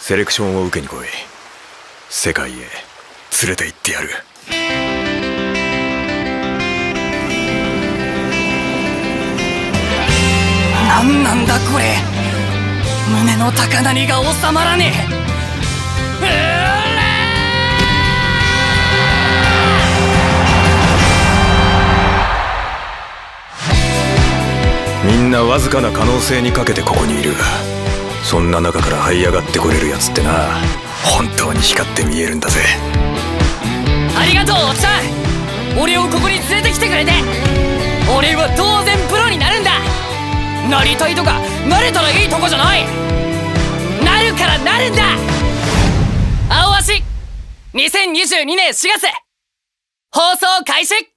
セレクションを受けに来い。世界へ連れて行ってやる。 なんなんだこれ。胸の高鳴りが収まらねえ。みんなわずかな可能性にかけてここにいる。そんな中から這い上がってこれるやつってな、本当に光って見えるんだぜ。 ありがとうおっちゃん。俺をここに連れてきてくれて。俺は当然プロになるんだ。なりたいとかなれたらいいとこじゃない。なるからなるんだ。青足2022年4月放送開始。